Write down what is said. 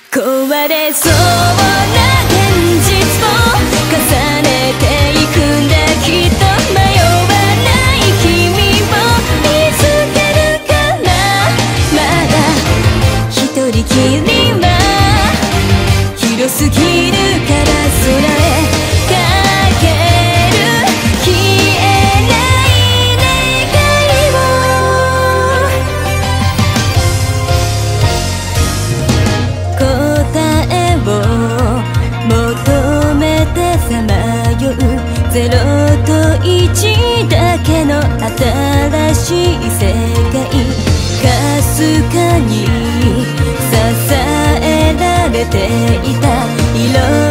壊れそうな現実を重ねていくんだ。きっと迷わない君を見つけるから。まだ一人きりは広すぎるから空へかける消えない願いを。答えを求めてさまよう0と1だけの新しい世界。かすかに支えられていた色